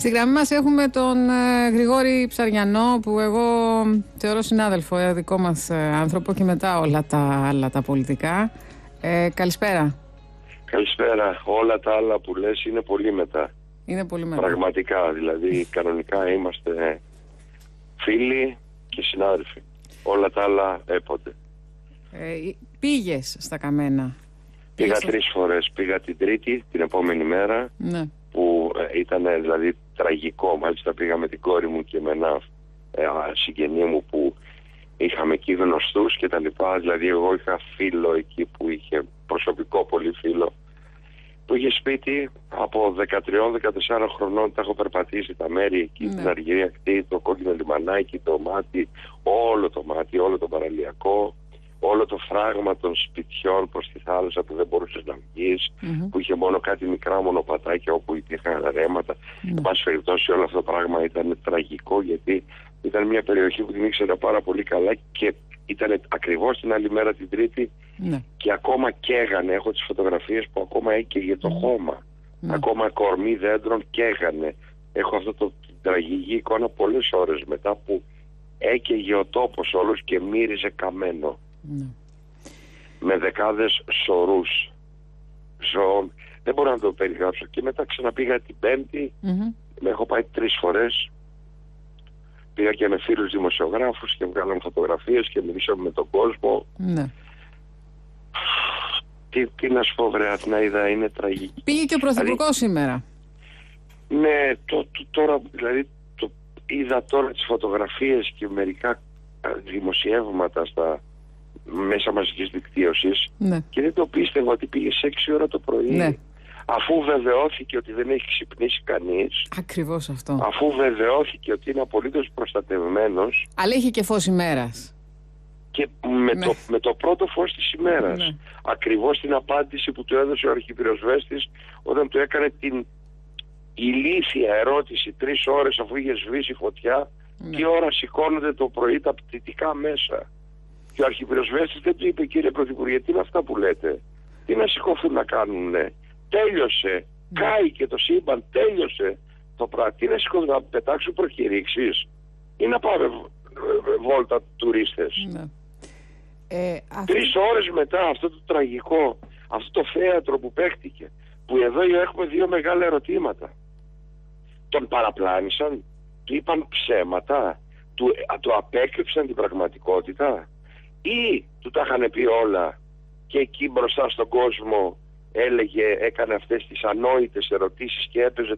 Στη γραμμή μας έχουμε τον Γρηγόρη Ψαριανό, που εγώ θεωρώ συνάδελφο, δικό μας άνθρωπο, και μετά όλα τα άλλα τα πολιτικά. Καλησπέρα. Καλησπέρα. Όλα τα άλλα που λες είναι πολύ μετά. Είναι πολύ μετά. Πραγματικά, δηλαδή κανονικά είμαστε φίλοι και συνάδελφοι. Όλα τα άλλα έποτε. Πήγες στα Καμένα? Πήγα 3 φορές. Πήγα την Τρίτη, την επόμενη μέρα, ναι, που ήταν δηλαδή τραγικό. Μάλιστα πήγα με την κόρη μου και με ένα συγγενή μου που είχαμε εκεί γνωστούς και τα λοιπά. Δηλαδή εγώ είχα φίλο εκεί που είχε προσωπικό πολύ φίλο, που είχε σπίτι από 13-14 χρονών. Τα έχω περπατήσει τα μέρη εκεί, την Αργυρία Ακτή, το Κόκκινο Λιμανάκι, το Μάτι, όλο το παραλιακό, όλο το φράγμα των σπιτιών προς τη θάλασσα που δεν μπορούσες να βγεις, που είχε μόνο κάτι μικρά μονοπατάκια όπου υπήρχαν ρέματα. Εν πάση περιπτώσει, όλο αυτό το πράγμα ήταν τραγικό, γιατί ήταν μια περιοχή που την ήξερα πάρα πολύ καλά και ήταν ακριβώς την άλλη μέρα, την Τρίτη, και ακόμα καίγανε. Έχω τις φωτογραφίες που ακόμα έκαιγε το χώμα. Ακόμα κορμί δέντρων καίγανε. Έχω αυτό την τραγική εικόνα πολλές ώρες μετά, που έκαιγε ο τόπος όλος και μύριζε καμένο. Με δεκάδες σωρούς ζώων. Δεν μπορώ να το περιγράψω. Και μετά ξαναπήγα την Πέμπτη. Με έχω πάει 3 φορές. Πήγα και με φίλους δημοσιογράφους και βγάλαμε φωτογραφίες και μιλήσαμε με τον κόσμο. Τι να σου πω, βρε Αθηναίδα, είναι τραγική. Πήγε και ο Πρωθυπουργός σήμερα. Ναι, τώρα δηλαδή είδα τώρα τις φωτογραφίες και μερικά δημοσιεύματα στα μέσα μαζικής δικτύωσης, και δεν το πίστευα ότι πήγε σε 6 ώρα το πρωί. Αφού βεβαιώθηκε ότι δεν έχει ξυπνήσει κανείς. Ακριβώς αυτό. Αφού βεβαιώθηκε ότι είναι απολύτως προστατευμένος. Αλλά είχε και φως ημέρας. Και με το πρώτο φως της ημέρας. Ακριβώς την απάντηση που του έδωσε ο αρχιπυροσβέστης όταν του έκανε την ηλίθια ερώτηση 3 ώρες αφού είχε σβήσει φωτιά, τι ώρα σηκώνονται το πρωί τα πτυτικά μέσα. Και ο αρχιπυροσβέστης δεν του είπε, κύριε Πρωθυπουργέ, τι είναι αυτά που λέτε? Τι να σηκωθούν να κάνουνε? Τέλειωσε. Κάηκε το σύμπαν, τέλειωσε το πράγμα. Τι να σηκωθούν, να πετάξουν προκηρύξεις ή να πάμε βόλτα τουρίστες? 3 ώρες μετά αυτό το τραγικό, αυτό το θέατρο που παίχτηκε, που εδώ έχουμε 2 μεγάλα ερωτήματα. Τον παραπλάνησαν, του είπαν ψέματα, του απέκρυψαν την πραγματικότητα, ή του τα είχαν πει όλα και εκεί μπροστά στον κόσμο έκανε αυτές τις ανόητες ερωτήσεις και έπαιζε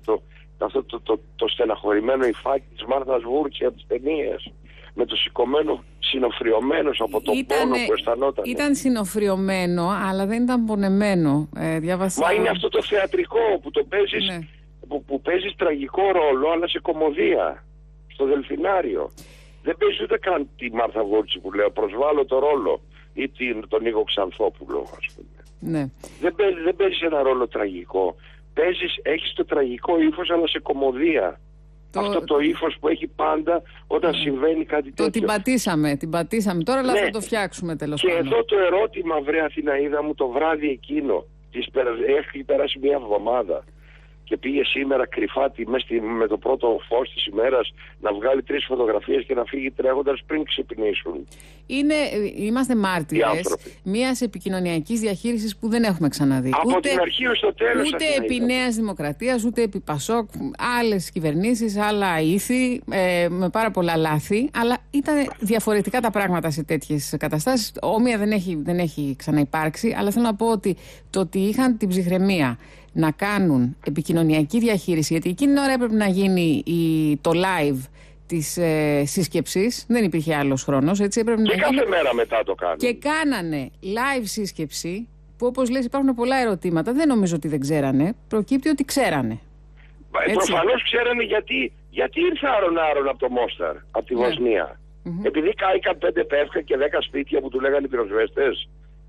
το στεναχωρημένο υφάκι της Μάρθας Βούρτση από τις ταινίες, με το σηκωμένο, συνοφριωμένος από τον πόνο που αισθανόταν. Ήταν συνοφριωμένο, αλλά δεν ήταν πονεμένο. Μα είναι αυτό το θεατρικό που το παίζεις, που παίζεις τραγικό ρόλο, αλλά σε κωμωδία, στο Δελφινάριο. Δεν παίζει ούτε καν τη Μάρθα Βούρτση που λέω, προσβάλλω το ρόλο, ή τον Νίκο Ξανθόπουλο, ας πούμε. Δεν παίζεις ένα ρόλο τραγικό. Έχεις το τραγικό ύφος, αλλά σε κωμωδία. Αυτό το ύφος που έχει πάντα όταν συμβαίνει κάτι τέτοιο. Την πατήσαμε τώρα, αλλά θα το φτιάξουμε τέλος πάντων. Και εδώ το ερώτημα, βρε Αθηναίδα μου, το βράδυ εκείνο, έχει περάσει 1 εβδομάδα και πήγε σήμερα κρυφά με το πρώτο φως της ημέρας να βγάλει 3 φωτογραφίες και να φύγει τρέχοντας πριν ξυπνήσουν. Είμαστε μάρτυρες μιας επικοινωνιακής διαχείρισης που δεν έχουμε ξαναδεί. Από την αρχή ως το τέλος. Ούτε επί Νέας Δημοκρατίας, ούτε επί Πασόκ, άλλες κυβερνήσεις, άλλα ήθη, με πάρα πολλά λάθη, αλλά ήταν διαφορετικά τα πράγματα σε τέτοιες καταστάσεις. Όμοια δεν έχει ξαναυπάρξει, αλλά θέλω να πω ότι το ότι είχαν την ψυχραιμία να κάνουν επικοινωνιακή διαχείριση, γιατί εκείνη την ώρα έπρεπε να γίνει το live της σύσκεψης, δεν υπήρχε άλλος χρόνος, έτσι έπρεπε και να κάθε μέρα μετά το κάνουν. Και κάνανε live σύσκεψη, που όπως λες υπάρχουν πολλά ερωτήματα, δεν νομίζω ότι δεν ξέρανε, προκύπτει ότι ξέρανε. Προφανώς ξέρανε, γιατί ήρθε άρον από το Μόσταρ, από τη Βοσνία. Επειδή κάηκαν 5 πεύκα και 10 σπίτια που του λέγανε οι πυροσβέστες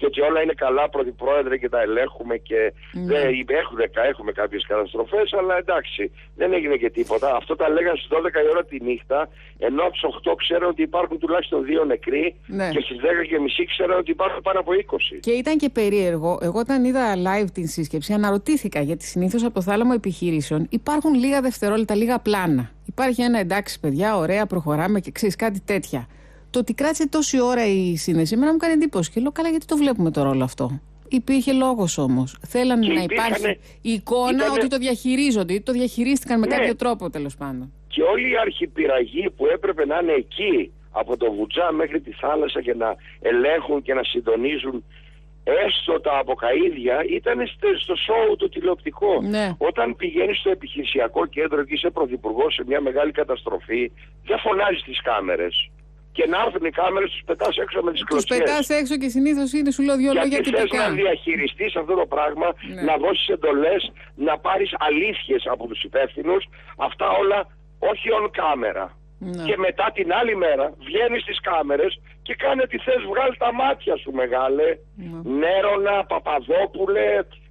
και ότι όλα είναι καλά, Πρωθυπρόεδρε, και τα ελέγχουμε και έχουμε κάποιες καταστροφές, αλλά εντάξει, δεν έγινε και τίποτα. Αυτό τα λέγανε στις 12 η ώρα τη νύχτα, ενώ από τις 8 ξέραν ότι υπάρχουν τουλάχιστον 2 νεκροί και στις 10:30 ξέραν ότι υπάρχουν πάνω από 20. Και ήταν και περίεργο. Εγώ όταν είδα live την σύσκεψη αναρωτήθηκα, γιατί συνήθως από το θάλαμο επιχειρήσεων υπάρχουν λίγα δευτερόλεπτα, λίγα πλάνα. Υπάρχει ένα εντάξει παιδιά, ωραία, προχωράμε και ξέρεις κάτι τέτοια. Το ότι κράτησε τόση ώρα η σύνδεση, εμένα μου κάνει εντύπωση. Και λέω, καλά, γιατί το βλέπουμε το ρόλο αυτό. Υπήρχε λόγος όμως. Θέλανε να υπάρχει η εικόνα ότι το διαχειρίζονται, το διαχειρίστηκαν με κάποιο τρόπο, τέλος πάντων. Και όλοι οι αρχιπυραγοί που έπρεπε να είναι εκεί, από το Βουτζά μέχρι τη θάλασσα, και να ελέγχουν και να συντονίζουν έστω τα αποκαΐδια, ήταν στο σόου το τηλεοπτικό. Όταν πηγαίνεις στο επιχειρησιακό κέντρο και είσαι πρωθυπουργός σε μια μεγάλη καταστροφή, δεν φωνάζεις τις κάμερες. Και να έρθουν οι κάμερες, τους πετάς έξω με τις κλωτσιές. Τους πετάς έξω και συνήθως είναι, σου λέω, 2 λόγια τυπικά. Γιατί θες να διαχειριστείς αυτό το πράγμα, να δώσεις εντολές, να πάρεις αλήθειες από τους υπεύθυνους, αυτά όλα όχι on camera. Και μετά την άλλη μέρα βγαίνεις στις κάμερες και κάνε τι θες, βγάλει τα μάτια σου, μεγάλε. Νέρονα, Παπαδόπουλε,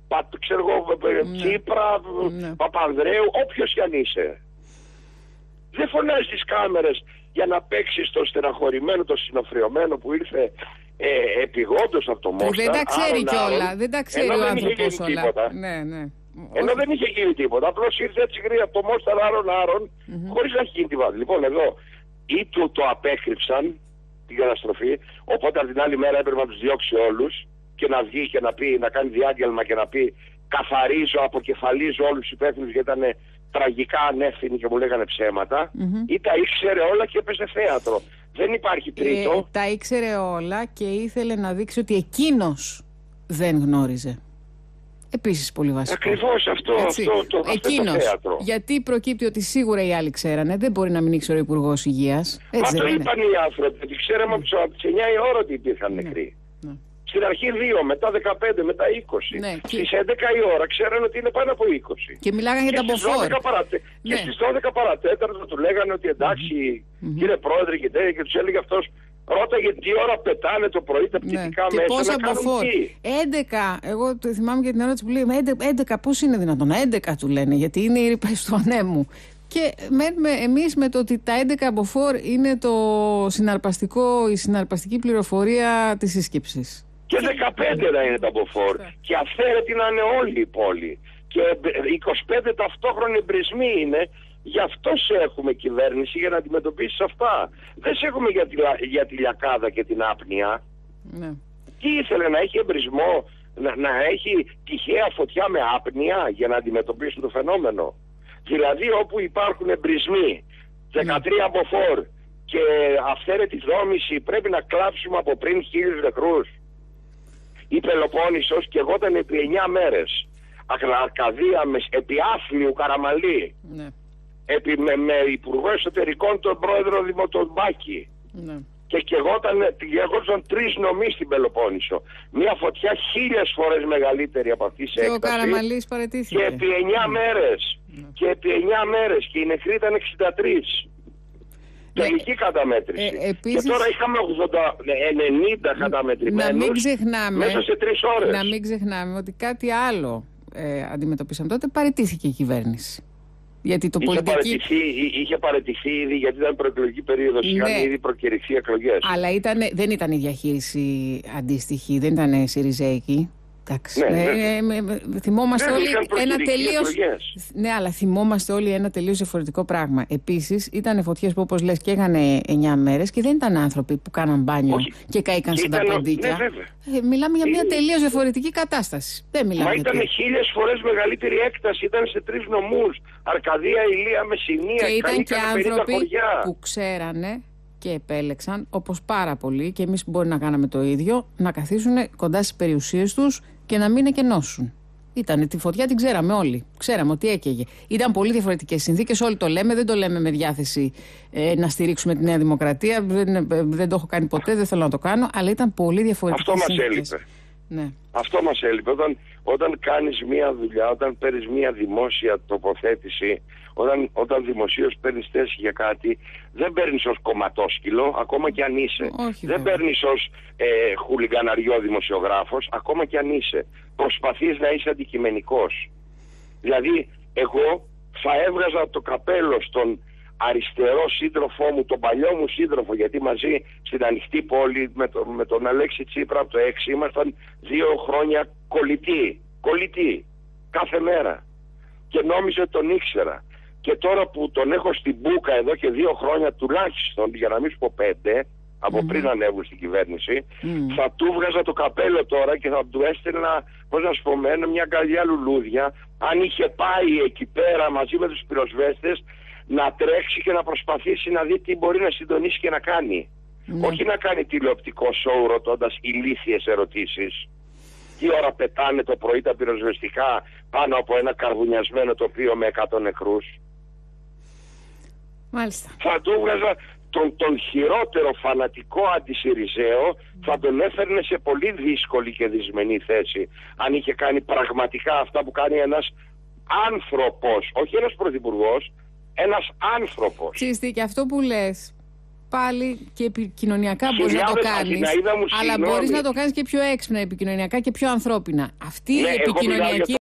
Τσίπρα, Παπανδρέου, όποιος κι αν είσαι. Δεν φωνάζεις τις κάμερες για να παίξεις το στεναχωρημένο, το συνοφριωμένο που ήρθε επιγόντως από το Μόσχα. Δεν τα ξέρει κιόλα, δεν τα ξέρει ο άνθρωπος όλα. Ενώ δεν είχε γίνει τίποτα. Απλώς ήρθε έτσι γρήγορα από το Μόσταρ άρον, χωρίς να έχει γίνει τίποτα. Λοιπόν, εδώ ή το απέκρυψαν την καταστροφή, οπότε από την άλλη μέρα έπρεπε να τους διώξει όλους και να βγει και να πει, να κάνει διάγγελμα και να πει, καθαρίζω, αποκεφαλίζω όλους τους υπεύθυνους, γιατί ήταν τραγικά ανεύθυνοι και μου λέγανε ψέματα, ή τα ήξερε όλα και έπαιζε θέατρο. Δεν υπάρχει τρίτο. Τα ήξερε όλα και ήθελε να δείξει ότι εκείνος δεν γνώριζε. Επίσης πολύ βασικό. Ακριβώς αυτό το θέατρο. Γιατί προκύπτει ότι σίγουρα οι άλλοι ξέρανε, δεν μπορεί να μην ήξερε ο Υπουργός Υγείας. Μα το είπαν οι άνθρωποι, ότι ξέραμε από τις 9 η ώρα ότι υπήρχαν νεκροί. Στην αρχή 2, μετά 15, μετά 20. Στις 11 η ώρα ξέρανε ότι είναι πάνω από 20. Και μιλάγανε για τα μποφόρ. Και στις 12 παρατέταρτο του λέγανε ότι εντάξει, κύριε Πρόεδρε και τέτοια, και τους έλεγε αυτός, ρώταγε τι ώρα πετάνε το πρωί τα πτυτικά μέσα. Και πόσα μποφόρ. 11, εγώ το θυμάμαι για την ερώτηση που λέει, 11 πώς είναι δυνατόν, 11 του λένε, γιατί είναι οι ρήπες του ανέμου. Και εμείς με το ότι τα 11 μποφόρ είναι το η συναρπαστική πληροφορία της σύσκεψης. Και 15 να είναι τα μποφόρ. Και αυθαίρετη να είναι όλη η πόλη. Και 25 ταυτόχρονοι εμπρισμοί είναι. Γι' αυτό σε έχουμε κυβέρνηση, για να αντιμετωπίσεις αυτά. Δεν σε έχουμε για τη λιακάδα και την άπνοια. Τι ήθελε, να έχει εμπρισμό, να έχει τυχαία φωτιά με άπνοια για να αντιμετωπίσουν το φαινόμενο? Δηλαδή όπου υπάρχουν εμπρισμοί, 13 μποφόρ και αυθαίρετη δόμηση, πρέπει να κλάψουμε από πριν 1000 νεκρούς. Η Πελοπόννησος και εγώ ήταν επί 9 μέρες. Αρκαδία επί Άθλιου Καραμαλή. Με υπουργό εσωτερικών τον πρόεδρο Δημοτομπάκη. Και γεγόταν 3 νομοί στην Πελοπόννησο. Μια φωτιά 1000 φορές μεγαλύτερη από αυτή σε έκταση. Και ο Καραμαλής παραιτήθηκε. Και επί 9 μέρες. Και επί 9 μέρες. Και οι νεκροί ήταν 63. Τελική καταμέτρηση. Επίσης, και τώρα είχαμε 90 καταμετρημένους μέσα σε 3 ώρες. Να μην ξεχνάμε ότι κάτι άλλο αντιμετωπίσαμε τότε. Παραιτήθηκε η κυβέρνηση. Γιατί το είχε παραιτηθεί ήδη, γιατί ήταν προεκλογική περίοδος, είχαν ήδη προκηρυχθεί εκλογές. Αλλά δεν ήταν η διαχείριση αντίστοιχη, δεν ήταν σιριζέικη. Θυμόμαστε όλοι ένα τελείως. Ναι, αλλά θυμόμαστε όλοι ένα τελείως διαφορετικό πράγμα. Επίσης, ήταν φωτιές που, όπως λες, καίγανε 9 μέρες και δεν ήταν άνθρωποι που κάναν μπάνιο και καήκαν στα ποντίκια. Μιλάμε για μια τελείως διαφορετική κατάσταση. Μα ήταν 1000 φορές μεγαλύτερη έκταση, ήταν σε 3 νομούς. Αρκαδία, Ηλία, Μεσσηνία, και ήταν και άνθρωποι που ξέρανε και επέλεξαν, όπως πάρα πολλοί, και εμείς μπορεί να κάναμε το ίδιο, να καθίσουν κοντά στις περιουσίες τους και να μην εκενώσουν. Τη φωτιά την ξέραμε όλοι. Ξέραμε ότι έκαιγε. Ήταν πολύ διαφορετικές συνθήκες, όλοι το λέμε. Δεν το λέμε με διάθεση να στηρίξουμε τη Νέα Δημοκρατία. Δεν το έχω κάνει ποτέ, δεν θέλω να το κάνω. Αλλά ήταν πολύ διαφορετικές συνθήκες. Αυτό μας έλειπε. Αυτό μας έλειπε. όταν κάνεις μία δουλειά, όταν παίρνεις μία δημόσια τοποθέτηση, όταν δημοσίως παίρνεις θέση για κάτι, δεν παίρνεις ως κομματόσκυλο, ακόμα και αν είσαι. Δεν παίρνεις ως χουλιγκαναριό δημοσιογράφος, ακόμα και αν είσαι. Προσπαθείς να είσαι αντικειμενικός. Δηλαδή, εγώ θα έβγαζα το καπέλο στον αριστερό σύντροφό μου, τον παλιό μου σύντροφο, γιατί μαζί στην ανοιχτή πόλη με τον Αλέξη Τσίπρα από το 6 ήμασταν 2 χρόνια κολλητοί κάθε μέρα, και νόμιζε τον ήξερα, και τώρα που τον έχω στην μπούκα εδώ και 2 χρόνια τουλάχιστον, για να μην σου πω 5 από πριν ανέβουν στην κυβέρνηση, θα του βγάζα το καπέλο τώρα και θα του έστελνα, πώς να σου πω, μια καρδιά λουλούδια, αν είχε πάει εκεί πέρα μαζί με τους πυροσβέστες να τρέξει και να προσπαθήσει να δει τι μπορεί να συντονίσει και να κάνει. Όχι να κάνει τηλεοπτικό σόου ρωτώντας ηλίθιες ερωτήσεις. Τι ώρα πετάνε το πρωί τα πυροσβεστικά πάνω από ένα καρβουνιασμένο τοπίο με 100 νεκρούς. Μάλιστα. Θα του έβγαζα τον χειρότερο φανατικό αντισυριζέο, θα τον έφερνε σε πολύ δύσκολη και δυσμενή θέση αν είχε κάνει πραγματικά αυτά που κάνει ένας άνθρωπος, όχι ένας πρωθυπουργός, ένας άνθρωπος. Ξέρεις τι, και αυτό που λες, πάλι και επικοινωνιακά μπορείς να το κάνεις, αλλά μπορείς να το κάνεις και πιο έξυπνα επικοινωνιακά και πιο ανθρώπινα. Αυτή η επικοινωνιακή